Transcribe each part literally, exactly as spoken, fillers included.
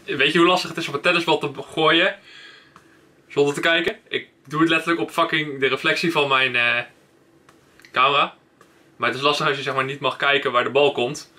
weet je hoe lastig het is om een tennisbal te gooien zonder te kijken? Ik doe het letterlijk op fucking de reflectie van mijn uh, camera. Maar het is lastig als je zeg maar niet mag kijken waar de bal komt.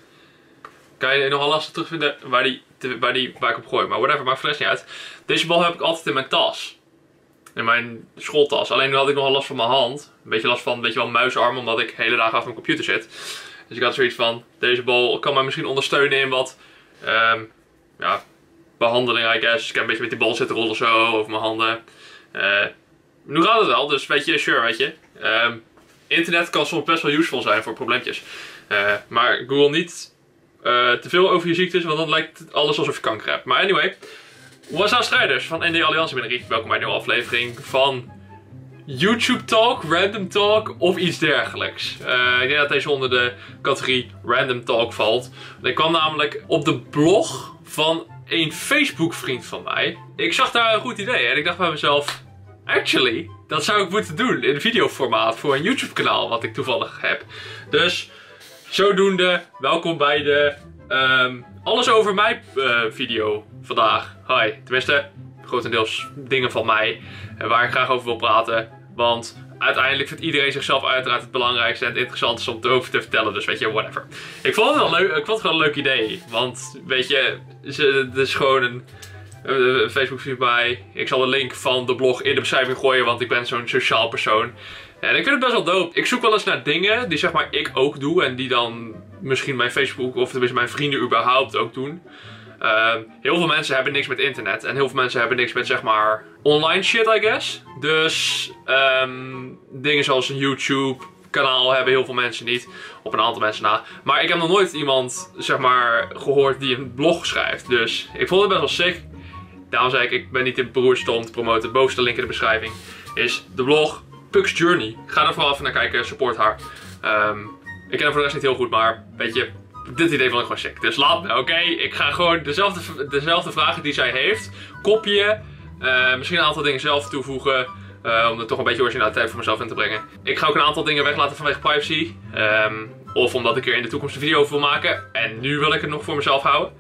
Kan je nogal lastig terugvinden waar, die, te, waar, die, waar ik op gooi. Maar whatever, maakt fles niet uit. Deze bal heb ik altijd in mijn tas. In mijn schooltas. Alleen nu had ik nogal last van mijn hand. Een beetje last van een beetje wel muisarm, omdat ik de hele dag achter mijn computer zit. Dus ik had zoiets van, deze bal kan mij misschien ondersteunen in wat um, ja, behandeling, I guess. Dus ik heb een beetje met die bal zitten rollen zo over mijn handen. Uh, nu gaat het wel, dus weet je, sure, weet je. Um, internet kan soms best wel useful zijn voor probleempjes. Uh, maar Google niet uh, te veel over je ziektes, want dan lijkt het alles alsof je kanker hebt. Maar anyway, Waza strijders van N D Alliantie ben ik. Welkom bij een nieuwe aflevering van YouTube Talk, Random Talk of iets dergelijks. Uh, ik denk dat deze onder de categorie Random Talk valt. Ik kwam namelijk op de blog van een Facebook vriend van mij. Ik zag daar een goed idee en ik dacht bij mezelf, actually, dat zou ik moeten doen in videoformaat voor een YouTube kanaal wat ik toevallig heb. Dus zodoende, welkom bij de um, alles over mij uh, video vandaag. Hi, tenminste, grotendeels dingen van mij uh, waar ik graag over wil praten. Want uiteindelijk vindt iedereen zichzelf uiteraard het belangrijkste en het interessantste om erover te vertellen. Dus weet je, whatever. Ik vond het wel leuk, ik vond het wel een leuk idee. Want weet je, het is gewoon een, een Facebook vriend bij mij. Ik zal de link van de blog in de beschrijving gooien, want ik ben zo'n sociaal persoon. En ik vind het best wel dope. Ik zoek wel eens naar dingen die zeg maar ik ook doe en die dan misschien mijn Facebook of tenminste mijn vrienden überhaupt ook doen. Uh, heel veel mensen hebben niks met internet en heel veel mensen hebben niks met zeg maar online shit, I guess. Dus um, dingen zoals een YouTube kanaal hebben heel veel mensen niet, op een aantal mensen na. Maar ik heb nog nooit iemand zeg maar gehoord die een blog schrijft. Dus ik vond het best wel sick. Daarom zei ik, ik ben niet in beroerste om te promoten. De bovenste link in de beschrijving is de blog Puck's Journey. Ga er vooral even naar kijken, support haar. Um, ik ken haar voor de rest niet heel goed, maar weet je, dit idee vond ik gewoon sick. Dus laat me, oké? Okay? Ik ga gewoon dezelfde, dezelfde vragen die zij heeft kopieën. Uh, misschien een aantal dingen zelf toevoegen. Uh, om er toch een beetje originaliteit voor mezelf in te brengen. Ik ga ook een aantal dingen weglaten vanwege privacy. Um, of omdat ik er in de toekomst een video over wil maken. En nu wil ik het nog voor mezelf houden.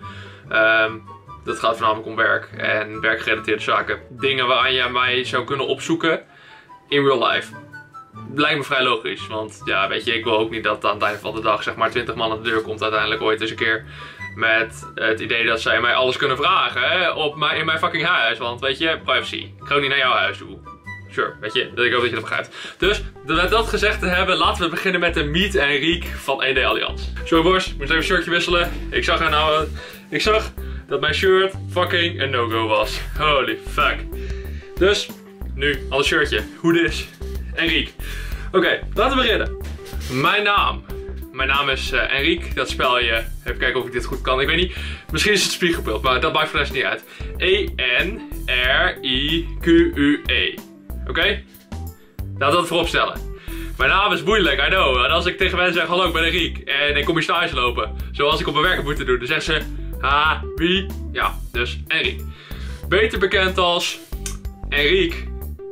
Um, dat gaat voornamelijk om werk en werkgerelateerde zaken. Dingen waaraan je mij zou kunnen opzoeken in real life. Lijkt me vrij logisch, want ja, weet je, ik wil ook niet dat aan het einde van de dag zeg maar twintig man aan de deur komt uiteindelijk ooit eens een keer met het idee dat zij mij alles kunnen vragen hè, op mijn, in mijn fucking huis, want weet je, privacy. Ik ga ook niet naar jouw huis toe. Sure, weet je, dat ik ook dat je dat begrijpt. Dus, met dat gezegd te hebben, laten we beginnen met de Meet en Riek van N D Alliantie. Sorry boys, ik moest even een shirtje wisselen. Ik zag er nou, ik zag dat mijn shirt fucking een no-go was. Holy fuck. Dus, nu, al een shirtje. Hoe dit is. En Riek. Oké, okay, laten we beginnen. Mijn naam. Mijn naam is uh, Enrique. Dat spel je. Even kijken of ik dit goed kan. Ik weet niet. Misschien is het spiegelbeeld, maar dat maakt voor de rest niet uit. E N R I Q U E. Oké? Okay? Laten we dat voorop stellen. Mijn naam is moeilijk, I know. En als ik tegen mensen zeg, hallo, ik ben Enrique. En ik kom hier stage lopen. Zoals ik op mijn werk heb moeten doen. Dan zeggen ze, ha, wie? Ja, dus Enrique. Beter bekend als Enrique.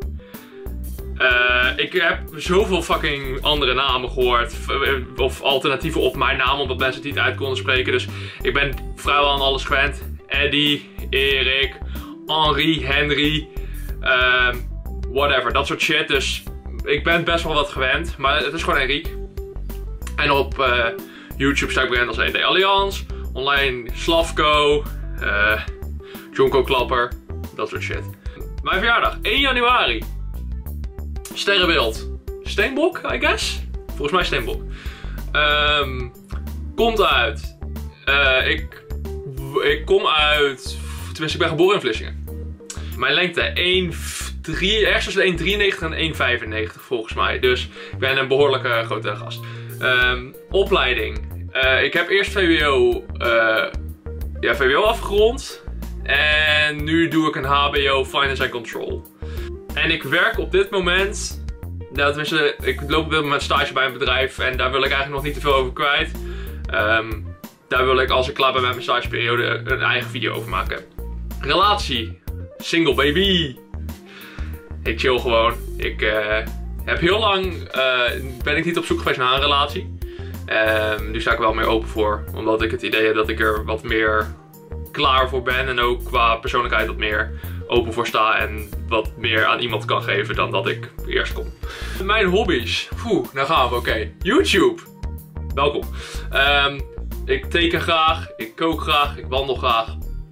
Uh, ik heb zoveel fucking andere namen gehoord. Of alternatieven op mijn naam, omdat mensen het niet uit konden spreken. Dus ik ben vrijwel aan alles gewend. Eddie, Erik, Henri, Henry. Uh, whatever, dat soort shit. Dus ik ben best wel wat gewend. Maar het is gewoon Enrique. En op uh, YouTube sta ik bekend als N D Alliantie. Online Slavko. Uh, Jonko Klapper. Dat soort shit. Mijn verjaardag, één januari. Sterrenbeeld. Steenbok, I guess? Volgens mij Steenbok. Um, komt uit. Uh, ik, ik kom uit. Tenminste, ik ben geboren in Vlissingen. Mijn lengte één komma drie. Ergens tussen één komma drieënnegentig en één komma vijfennegentig volgens mij. Dus ik ben een behoorlijke grote gast. Um, opleiding. Uh, ik heb eerst V W O. Uh, ja, V W O afgerond. En nu doe ik een H B O Finance and Control. En ik werk op dit moment, nou, tenminste, ik loop op dit moment stage bij een bedrijf en daar wil ik eigenlijk nog niet te veel over kwijt. Um, daar wil ik, als ik klaar ben met mijn stageperiode, een eigen video over maken. Relatie. Single baby. Ik chill gewoon. Ik uh, heb heel lang, uh, ben ik niet op zoek geweest naar een relatie. Um, nu sta ik er wel meer open voor, omdat ik het idee heb dat ik er wat meer klaar voor ben. En ook qua persoonlijkheid wat meer open voor sta. En wat meer aan iemand kan geven dan dat ik eerst kon. Mijn hobby's. Oeh, nou gaan we. Oké. Okay. YouTube. Welkom. Um, ik teken graag. Ik kook graag. Ik wandel graag.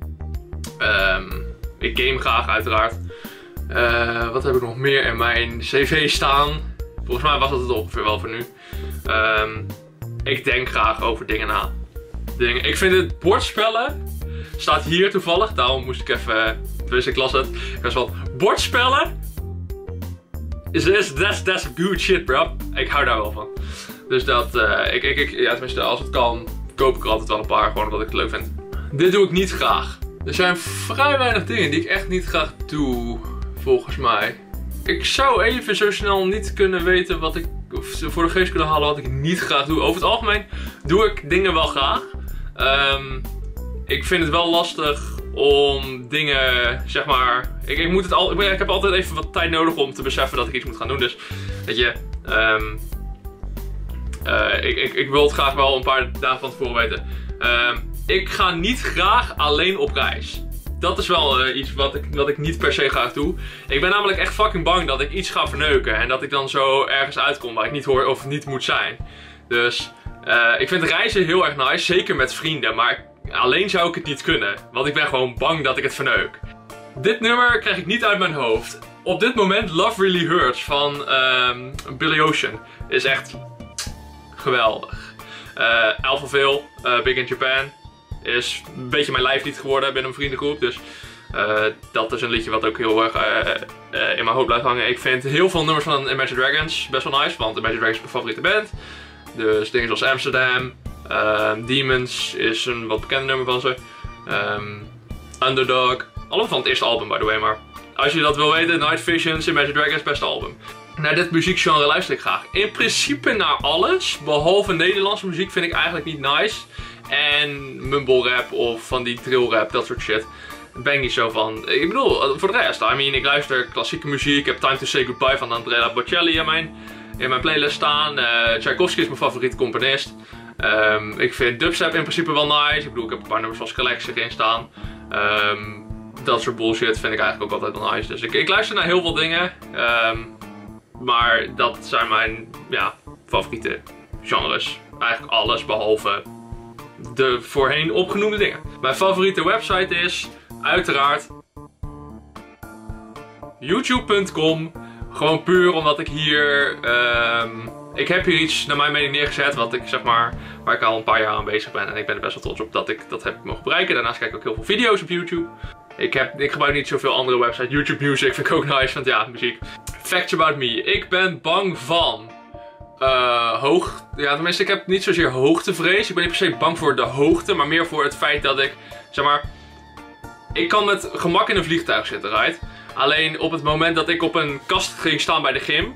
Um, ik game graag uiteraard. Uh, wat heb ik nog meer in mijn cv staan? Volgens mij was dat het ongeveer wel voor nu. Um, ik denk graag over dingen na. Dingen. Ik vind het bordspellen. Staat hier toevallig. Daarom moest ik even. Dus ik las het. Ik was van. Bordspellen? Is this, that's, that's good shit, bro. Ik hou daar wel van. Dus dat. Uh, ik, ik, ik, ja, tenminste, als het kan, koop ik er altijd wel een paar. Gewoon omdat ik het leuk vind. Dit doe ik niet graag. Er zijn vrij weinig dingen die ik echt niet graag doe. Volgens mij. Ik zou even zo snel niet kunnen weten wat ik. Of voor de geest kunnen halen wat ik niet graag doe. Over het algemeen doe ik dingen wel graag. Um, ik vind het wel lastig om dingen, zeg maar. Ik, ik, moet het al, ik, ik heb altijd even wat tijd nodig om te beseffen dat ik iets moet gaan doen. Dus, weet je. Um, uh, ik, ik, ik wil het graag wel een paar dagen van tevoren weten. Um, ik ga niet graag alleen op reis. Dat is wel uh, iets wat ik, wat ik niet per se graag doe. Ik ben namelijk echt fucking bang dat ik iets ga verneuken. En dat ik dan zo ergens uitkom waar ik niet hoor of niet moet zijn. Dus uh, ik vind reizen heel erg nice. Zeker met vrienden. Maar alleen zou ik het niet kunnen. Want ik ben gewoon bang dat ik het verneuk. Dit nummer krijg ik niet uit mijn hoofd. Op dit moment Love Really Hurts van um, Billy Ocean. Is echt geweldig. Uh, Alphaville, uh, Big in Japan. Is een beetje mijn lijflied geworden binnen een vriendengroep. Dus uh, dat is een liedje wat ook heel erg uh, uh, in mijn hoofd blijft hangen. Ik vind heel veel nummers van Imagine Dragons best wel nice. Want Imagine Dragons is mijn favoriete band. Dus dingen zoals Amsterdam. Uh, Demons is een wat bekende nummer van ze. Um, Underdog. Allemaal van het eerste album, by the way. Maar als je dat wil weten, Night Visions, Imagine Dragons, beste album. Naar dit muziekgenre luister ik graag. In principe naar alles. Behalve Nederlandse muziek vind ik eigenlijk niet nice. En mumble rap of van die drill rap, dat soort shit. Daar ben ik niet zo van. Ik bedoel, voor de rest, I mean, ik luister klassieke muziek. Ik heb Time to Say Goodbye van Andrea Bocelli in mijn, in mijn playlist staan. Uh, Tchaikovsky is mijn favoriete componist. Um, ik vind dubstep in principe wel nice. Ik bedoel, ik heb een paar nummers van Skelex erin staan. Um, dat soort bullshit vind ik eigenlijk ook altijd wel nice. Dus ik, ik luister naar heel veel dingen. Um, maar dat zijn mijn ja, favoriete genres. Eigenlijk alles behalve de voorheen opgenoemde dingen. Mijn favoriete website is uiteraard youtube punt com. Gewoon puur omdat ik hier um, ik heb hier iets naar mijn mening neergezet wat ik zeg maar waar ik al een paar jaar aan bezig ben en ik ben er best wel trots op dat ik dat heb mogen bereiken. Daarnaast kijk ik ook heel veel video's op YouTube. Ik, heb, ik gebruik niet zoveel andere websites. YouTube Music vind ik ook nice, want ja, muziek. Facts about me. Ik ben bang van Uh, hoog, ja tenminste ik heb niet zozeer hoogtevrees. Ik ben niet per se bang voor de hoogte, maar meer voor het feit dat ik, zeg maar, ik kan met gemak in een vliegtuig zitten, right? Alleen op het moment dat ik op een kast ging staan bij de gym,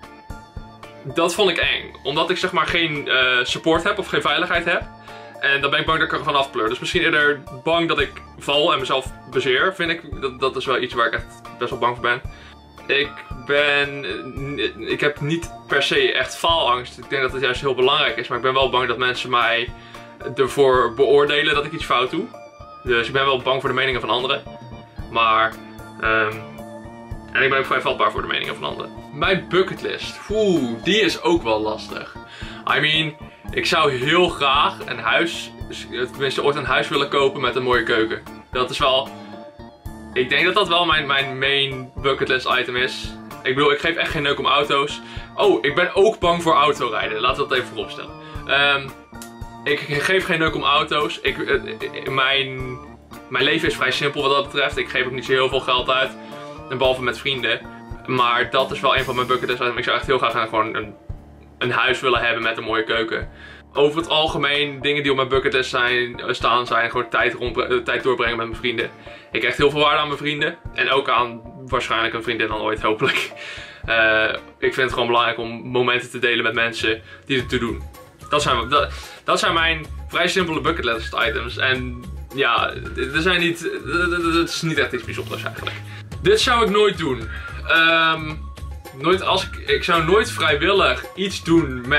dat vond ik eng. Omdat ik zeg maar geen uh, support heb of geen veiligheid heb. En dan ben ik bang dat ik er vanaf pleur. Dus misschien eerder bang dat ik val en mezelf bezeer, vind ik. Dat, dat is wel iets waar ik echt best wel bang voor ben. Ik ben, ik heb niet per se echt faalangst. Ik denk dat het juist heel belangrijk is. Maar ik ben wel bang dat mensen mij ervoor beoordelen dat ik iets fout doe. Dus ik ben wel bang voor de meningen van anderen. Maar, um, en ik ben ook vrij vatbaar voor de meningen van anderen. Mijn bucketlist, oeh, die is ook wel lastig. I mean, ik zou heel graag een huis, tenminste ooit een huis willen kopen met een mooie keuken. Dat is wel... Ik denk dat dat wel mijn, mijn main bucketlist item is. Ik bedoel, ik geef echt geen neuk om auto's. Oh, ik ben ook bang voor autorijden. Laten we dat even vooropstellen. Um, ik geef geen neuk om auto's. Ik, uh, mijn, mijn leven is vrij simpel wat dat betreft. Ik geef ook niet zo heel veel geld uit. En behalve met vrienden. Maar dat is wel een van mijn bucketlist items. Ik zou echt heel graag gewoon een, een huis willen hebben met een mooie keuken. Over het algemeen, dingen die op mijn bucketlist zijn, staan zijn gewoon tijd, rond, tijd doorbrengen met mijn vrienden. Ik krijg heel veel waarde aan mijn vrienden. En ook aan waarschijnlijk een vriendin dan ooit, hopelijk. Uh, ik vind het gewoon belangrijk om momenten te delen met mensen die het te doen. Dat zijn, dat, dat zijn mijn vrij simpele bucketlist items. En ja, er zijn niet, het is niet echt iets bijzonders eigenlijk. Dit zou ik nooit doen. Um, nooit als ik, ik zou nooit vrijwillig iets doen met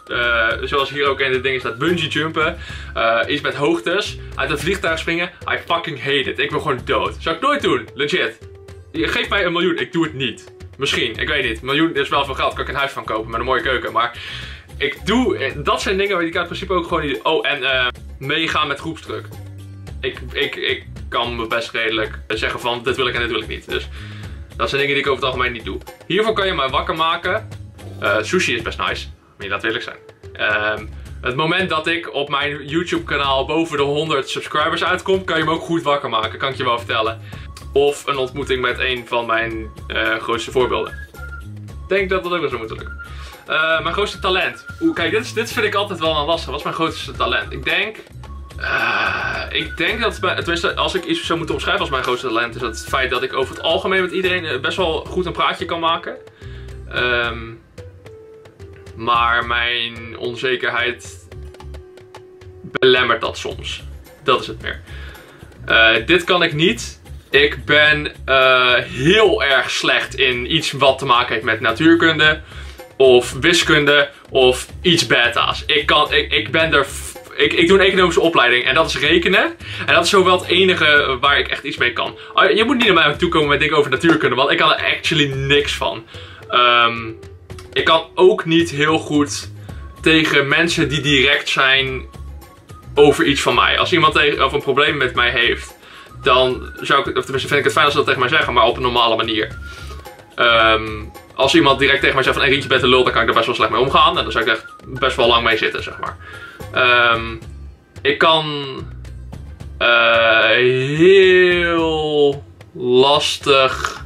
Uh, zoals hier ook in dit ding staat, bungee jumpen. Uh, iets met hoogtes. Uit een vliegtuig springen. I fucking hate it. Ik wil gewoon dood. Zou ik nooit doen. Legit. Geef mij een miljoen. Ik doe het niet. Misschien. Ik weet niet. Een miljoen is wel veel geld. Kan ik een huis van kopen met een mooie keuken. Maar ik doe... Dat zijn dingen waar ik in principe ook gewoon niet... Oh, en uh, meegaan met groepsdruk. Ik, ik, ik kan me best redelijk zeggen van dit wil ik en dit wil ik niet. Dus dat zijn dingen die ik over het algemeen niet doe. Hiervoor kan je mij wakker maken. Uh, sushi is best nice. Maar je laat eerlijk zijn. Um, het moment dat ik op mijn YouTube kanaal boven de honderd subscribers uitkom, kan je me ook goed wakker maken. Kan ik je wel vertellen. Of een ontmoeting met een van mijn uh, grootste voorbeelden. Ik denk dat dat ook wel zo moet lukken. Uh, mijn grootste talent. Oeh, kijk, dit, is, dit vind ik altijd wel een lastig. Wat is mijn grootste talent? Ik denk... Uh, ik denk dat, tenminste, als ik iets zou moeten omschrijven als mijn grootste talent, is dat het feit dat ik over het algemeen met iedereen best wel goed een praatje kan maken. Um, maar mijn onzekerheid belemmert dat soms. Dat is het meer. Uh, dit kan ik niet. Ik ben uh, heel erg slecht in iets wat te maken heeft met natuurkunde. Of wiskunde. Of iets beta's. Ik, kan, ik, ik ben er... Ik, ik doe een economische opleiding en dat is rekenen. En dat is zo wel het enige waar ik echt iets mee kan. Je moet niet naar mij toe komen met dingen over natuurkunde, want ik kan er actually niks van. Um, ik kan ook niet heel goed tegen mensen die direct zijn over iets van mij. Als iemand tegen, of een probleem met mij heeft, dan zou ik, of tenminste vind ik het fijn als ze dat tegen mij zeggen, maar op een normale manier. Um, als iemand direct tegen mij zegt van, hey, Rietje, je bent een lul, dan kan ik er best wel slecht mee omgaan. En dan zou ik echt best wel lang mee zitten, zeg maar. Um, ik kan uh, heel lastig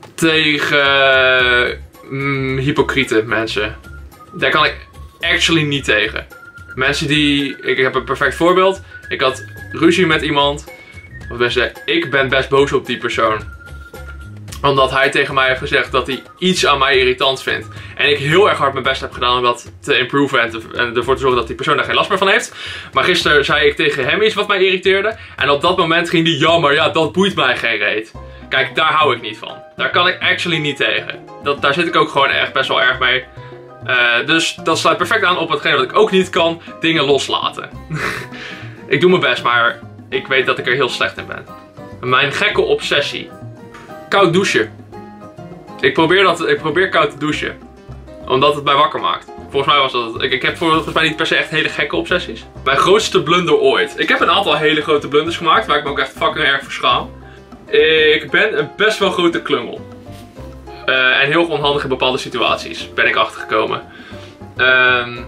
tegen mm, hypocriete mensen. Daar kan ik actually niet tegen. Mensen die... Ik heb een perfect voorbeeld. Ik had ruzie met iemand. Of mensen, ik ben best boos op die persoon. Omdat hij tegen mij heeft gezegd dat hij iets aan mij irritant vindt. En ik heel erg hard mijn best heb gedaan om dat te improven en, te, en ervoor te zorgen dat die persoon daar geen last meer van heeft. Maar gisteren zei ik tegen hem iets wat mij irriteerde. En op dat moment ging hij, ja maar ja, dat boeit mij geen reet. Kijk, daar hou ik niet van. Daar kan ik actually niet tegen. Dat, daar zit ik ook gewoon echt best wel erg mee. Uh, dus dat sluit perfect aan op hetgeen wat ik ook niet kan, dingen loslaten. Ik doe mijn best, maar ik weet dat ik er heel slecht in ben. Mijn gekke obsessie. Koud douchen. Ik probeer, dat, ik probeer koud te douchen. Omdat het mij wakker maakt. Volgens mij was dat... Ik, ik heb volgens mij niet per se echt hele gekke obsessies. Mijn grootste blunder ooit. Ik heb een aantal hele grote blunders gemaakt. Waar ik me ook echt fucking erg voor schaam. Ik ben een best wel grote klungel. Uh, en heel onhandig in bepaalde situaties. Ben ik achtergekomen. Um,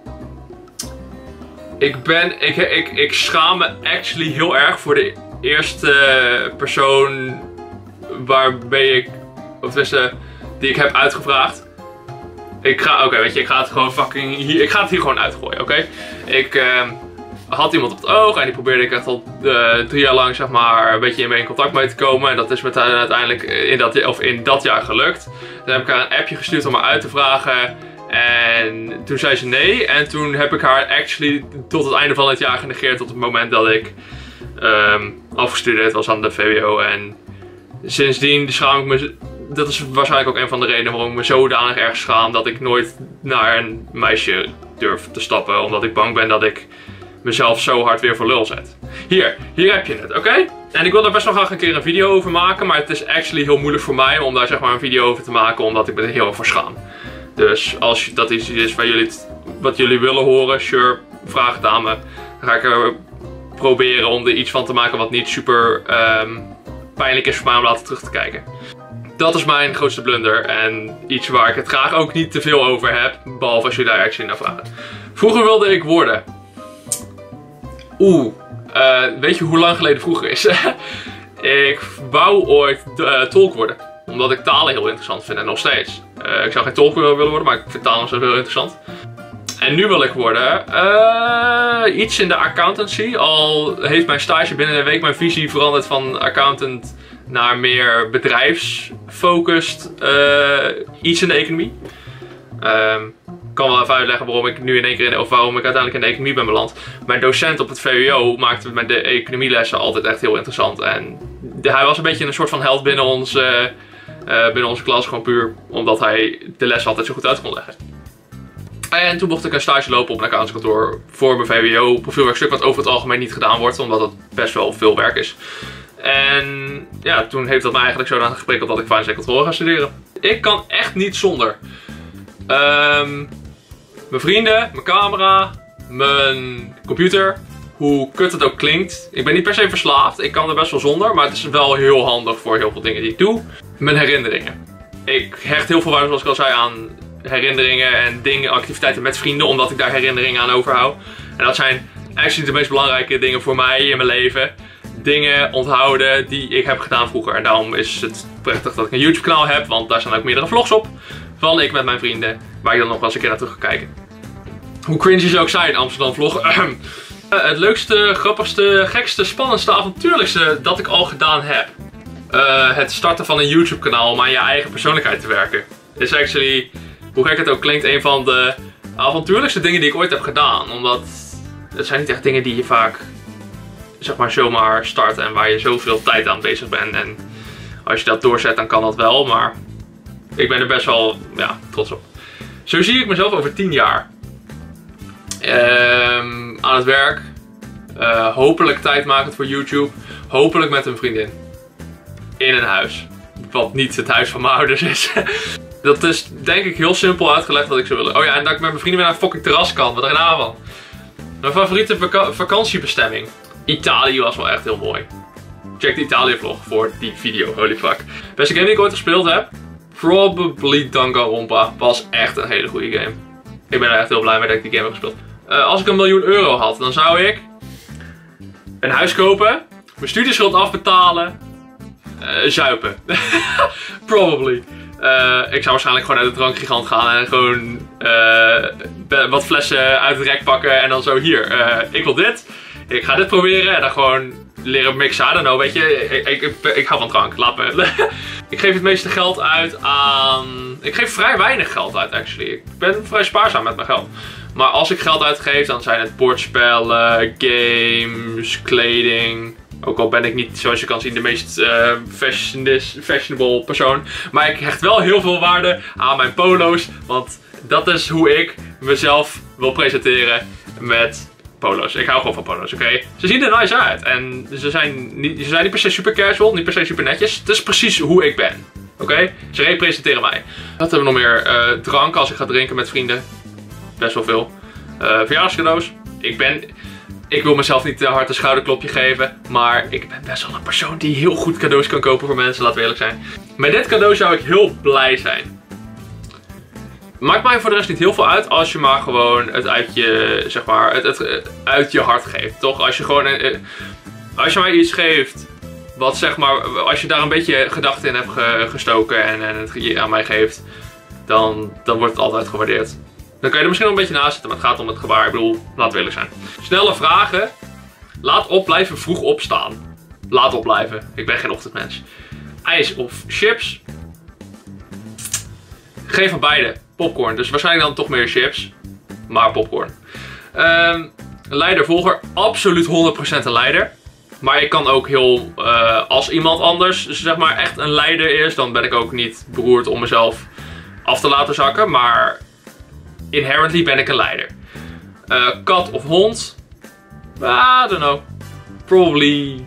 ik ben... Ik, ik, ik schaam me actually heel erg voor de eerste persoon... waarbij ik... Of tenminste... Die ik heb uitgevraagd. Ik ga... Oké, okay, weet je, ik ga het gewoon fucking... Hier, ik ga het hier gewoon uitgooien, oké? Okay? Ik... Uh, had iemand op het oog en die probeerde ik echt al uh, drie jaar lang, zeg maar, een beetje in mijn contact mee te komen. En dat is met uiteindelijk in dat, of in dat jaar gelukt. Toen heb ik haar een appje gestuurd om haar uit te vragen. En toen zei ze nee. En toen heb ik haar actually tot het einde van het jaar genegeerd. Tot het moment dat ik um, afgestudeerd was aan de V W O. En sindsdien schaam ik me... Dat is waarschijnlijk ook een van de redenen waarom ik me zodanig erg schaam. Dat ik nooit naar een meisje durf te stappen. Omdat ik bang ben dat ik... mezelf zo hard weer voor lul zet. Hier, hier heb je het, oké? Okay? En ik wil daar best wel graag een keer een video over maken, maar het is actually heel moeilijk voor mij om daar zeg maar een video over te maken, omdat ik me er heel erg voor schaam. Dus als dat iets is waar jullie het, wat jullie willen horen, sure, vraag het aan me. Dan ga ik er proberen om er iets van te maken wat niet super um, pijnlijk is voor mij om later terug te kijken. Dat is mijn grootste blunder en iets waar ik het graag ook niet te veel over heb, behalve als jullie daar actually naar vragen. Vroeger wilde ik worden... Oeh, uh, weet je hoe lang geleden vroeger is? Ik wou ooit uh, tolk worden. Omdat ik talen heel interessant vind en nog steeds. Uh, ik zou geen tolk willen worden, maar ik vind talen nog zo heel interessant. En nu wil ik worden uh, iets in de accountancy. Al heeft mijn stage binnen een week mijn visie veranderd van accountant naar meer bedrijfsfocused uh, iets in de economie. Um, Ik kan wel even uitleggen waarom ik nu in één keer in, of waarom ik uiteindelijk in de economie ben beland. Mijn docent op het V W O maakte met de economielessen altijd echt heel interessant. En de, hij was een beetje een soort van held binnen, ons, uh, uh, binnen onze klas. Gewoon puur omdat hij de les altijd zo goed uit kon leggen. En toen mocht ik een stage lopen op een accountantskantoor voor mijn V W O profielwerkstuk, wat over het algemeen niet gedaan wordt, omdat het best wel veel werk is. En ja, toen heeft dat me eigenlijk zo aan geprikkeld dat ik finance en controle ga studeren. Ik kan echt niet zonder. Um, mijn vrienden, mijn camera, mijn computer, hoe kut het ook klinkt. Ik ben niet per se verslaafd, ik kan er best wel zonder, maar het is wel heel handig voor heel veel dingen die ik doe. Mijn herinneringen. Ik hecht heel veel waarde, zoals ik al zei, aan herinneringen en dingen, activiteiten met vrienden, omdat ik daar herinneringen aan overhoud. En dat zijn eigenlijk de meest belangrijke dingen voor mij in mijn leven. Dingen onthouden die ik heb gedaan vroeger. En daarom is het prettig dat ik een YouTube kanaal heb, want daar staan ook meerdere vlogs op. Van ik met mijn vrienden, waar ik dan nog wel eens een keer naar terug ga kijken. Hoe cringy ze ook zijn, Amsterdam vlog. Uh, het leukste, grappigste, gekste, spannendste, avontuurlijkste dat ik al gedaan heb. Uh, het starten van een YouTube kanaal om aan je eigen persoonlijkheid te werken. Is actually, hoe gek het ook klinkt, een van de avontuurlijkste dingen die ik ooit heb gedaan. Omdat het zijn niet echt dingen die je vaak, zeg maar, zomaar start en waar je zoveel tijd aan bezig bent. En als je dat doorzet, dan kan dat wel, maar ik ben er best wel, ja, trots op. Zo zie ik mezelf over tien jaar. Um, aan het werk. Uh, hopelijk tijdmakend voor YouTube. Hopelijk met een vriendin. In een huis. Wat niet het huis van mijn ouders is. Dat is denk ik heel simpel uitgelegd wat ik zou willen. Oh ja, en dat ik met mijn vrienden weer naar een fucking terras kan. Wat er nou van? Mijn favoriete vaka vakantiebestemming. Italië was wel echt heel mooi. Check de Italië vlog voor die video. Holy fuck. Beste game die ik ooit gespeeld heb. Probably Danganronpa. Was echt een hele goede game. Ik ben er echt heel blij mee dat ik die game heb gespeeld. Uh, als ik een miljoen euro had, dan zou ik een huis kopen. Mijn studieschuld afbetalen. Uh, zuipen. Probably. Uh, ik zou waarschijnlijk gewoon naar de drankgigant gaan en gewoon uh, wat flessen uit het rek pakken en dan zo hier. Uh, ik wil dit. Ik ga dit proberen en dan gewoon leren mixen. I don't know, weet je. Ik, ik, ik, ik hou van drank. Laat me. Ik geef het meeste geld uit aan... Ik geef vrij weinig geld uit, actually. Ik ben vrij spaarzaam met mijn geld. Maar als ik geld uitgeef, dan zijn het bordspellen, games, kleding. Ook al ben ik niet, zoals je kan zien, de meest uh, fashionable persoon. Maar ik hecht wel heel veel waarde aan mijn polo's. Want dat is hoe ik mezelf wil presenteren met polo's. Ik hou gewoon van polo's, oké? Okay? Ze zien er nice uit. En ze zijn, niet, ze zijn niet per se super casual, niet per se super netjes. Het is precies hoe ik ben. Oké? Okay? Ze representeren mij. Wat hebben we nog meer? Uh, drank als ik ga drinken met vrienden. Best wel veel. Uh, verjaardagscadeaus. Ik ben... Ik wil mezelf niet te hard een schouderklopje geven. Maar ik ben best wel een persoon die heel goed cadeaus kan kopen voor mensen. Laten we eerlijk zijn. Met dit cadeau zou ik heel blij zijn. Maakt mij voor de rest niet heel veel uit als je maar gewoon het uit je, zeg maar, het, het, het uit je hart geeft. Toch? Als je gewoon... Als je mij iets geeft... Wat zeg maar... Als je daar een beetje gedachten in hebt gestoken en, en het aan mij geeft. Dan, dan wordt het altijd gewaardeerd. Dan kan je er misschien nog een beetje naast zitten, maar het gaat om het gebaar. Ik bedoel, laten we eerlijk zijn. Snelle vragen. Laat op blijven, vroeg opstaan. Laat op blijven. Ik ben geen ochtendmens. IJs of chips? Geen van beide. Popcorn. Dus waarschijnlijk dan toch meer chips. Maar popcorn. Um, leider, volger. Absoluut honderd procent een leider. Maar ik kan ook heel... Uh, als iemand anders, zeg maar, echt een leider is, dan ben ik ook niet beroerd om mezelf af te laten zakken. Maar... Inherently ben ik een leider. Uh, kat of hond? I don't know. Probably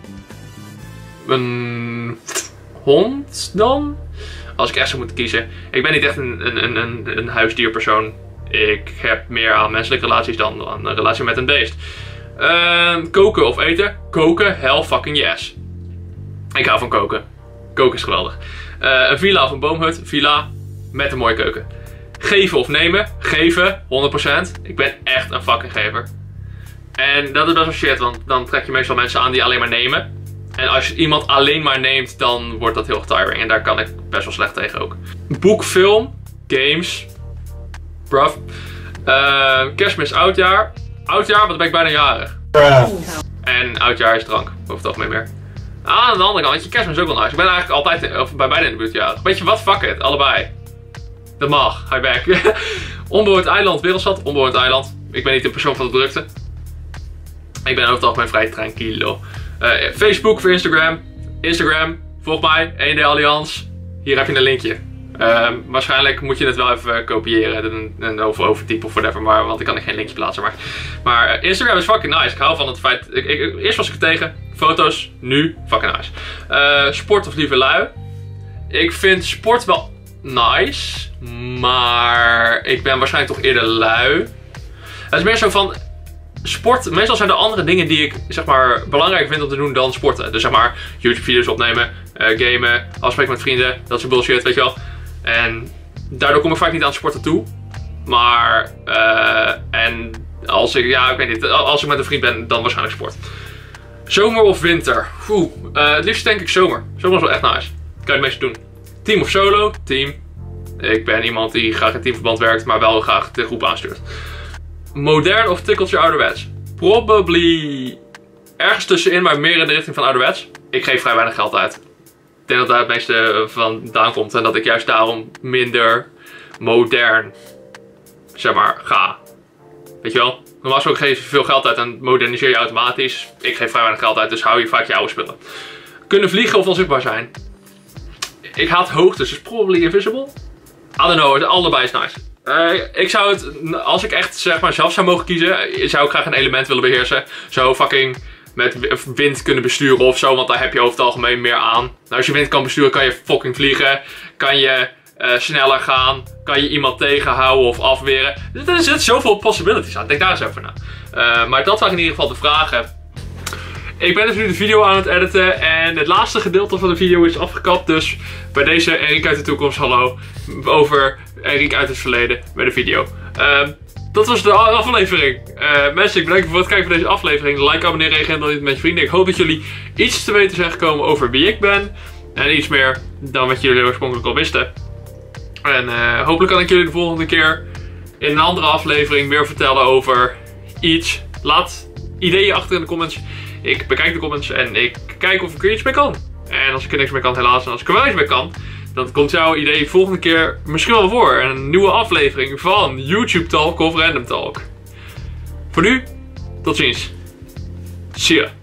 een hond dan? Als ik echt zou moeten kiezen. Ik ben niet echt een, een, een, een huisdierpersoon. Ik heb meer aan menselijke relaties dan aan een relatie met een beest. Uh, koken of eten? Koken, hell fucking yes. Ik hou van koken. Koken is geweldig. Uh, een villa of een boomhut? Villa met een mooie keuken. Geven of nemen? Geven, honderd procent. Ik ben echt een fucking gever. En dat is best wel shit, want dan trek je meestal mensen aan die alleen maar nemen. En als je iemand alleen maar neemt, dan wordt dat heel tiring. En daar kan ik best wel slecht tegen ook. Boek, film, games. Bruv. Uh, kerstmis, oudjaar. Oudjaar, want dan ben ik bijna jarig. Bruh. En oudjaar is drank, over het algemeen meer. Ah, aan de andere kant, weet je, kerstmis is ook wel nice. Ik ben eigenlijk altijd, of bij beide in de buurt jarig. Weet je wat, fuck it, allebei. Dat mag, hi back. Onbewoond eiland, wereldstad, onbewoond eiland. Ik ben niet de persoon van de drukte. Ik ben over het algemeen vrij tranquilo. Uh, Facebook of Instagram. Instagram, volg mij, E en D Allianz. Hier heb je een linkje. Uh, waarschijnlijk moet je het wel even kopiëren en, en over overtypen of whatever, maar, want ik kan er geen linkje plaatsen. Maar, maar Instagram is fucking nice. Ik hou van het feit, ik, ik, eerst was ik er tegen, foto's, nu fucking nice. Uh, sport of liever lui? Ik vind sport wel nice, maar ik ben waarschijnlijk toch eerder lui. Het is meer zo van, sport, meestal zijn er andere dingen die ik zeg maar belangrijk vind om te doen dan sporten. Dus zeg maar YouTube video's opnemen, uh, gamen, afspreken met vrienden, dat soort bullshit, weet je wel. En daardoor kom ik vaak niet aan sporten toe. Maar, uh, en als ik, ja ik weet niet, als ik met een vriend ben, dan waarschijnlijk sport. Zomer of winter? Oeh, uh, het liefst denk ik zomer. Zomer is wel echt nice. Kan je het meeste doen. Team of solo? Team. Ik ben iemand die graag in teamverband werkt, maar wel graag de groep aanstuurt. Modern of tikkeltje ouderwets? Probably ergens tussenin, maar meer in de richting van ouderwets. Ik geef vrij weinig geld uit. Ik denk dat daar het meeste vandaan komt en dat ik juist daarom minder modern, zeg maar, ga. Weet je wel? Normaal gesproken geef je veel geld uit en moderniseer je automatisch. Ik geef vrij weinig geld uit, dus hou je vaak je oude spullen. Kunnen vliegen of onzichtbaar zijn? Ik haat hoogte, dus probably invisible. I don't know, allebei is nice. Uh, ik zou het, als ik echt zeg maar zelf zou mogen kiezen, zou ik graag een element willen beheersen. Zo fucking met wind kunnen besturen of zo, want daar heb je over het algemeen meer aan. Nou, als je wind kan besturen, kan je fucking vliegen. Kan je uh, sneller gaan. Kan je iemand tegenhouden of afweren. Er zitten zoveel possibilities aan. Denk daar eens over na. Uh, maar dat waren in ieder geval de vragen. Ik ben dus nu de video aan het editen en het laatste gedeelte van de video is afgekapt. Dus bij deze Enrique uit de toekomst, hallo, over Enrique uit het verleden bij de video. Uh, dat was de aflevering. Uh, mensen, ik bedank je voor het kijken van deze aflevering. Like, abonneer, reageer dan niet met je vrienden. Ik hoop dat jullie iets te weten zijn gekomen over wie ik ben. En iets meer dan wat jullie oorspronkelijk al wisten. En uh, hopelijk kan ik jullie de volgende keer in een andere aflevering weer vertellen over iets. Laat ideeën achter in de comments. Ik bekijk de comments en ik kijk of ik er iets mee kan. En als ik er niks mee kan, helaas. En als ik er wel iets mee kan, dan komt jouw idee volgende keer misschien wel voor. En een nieuwe aflevering van YouTube Talk of Random Talk. Voor nu, tot ziens. See ya.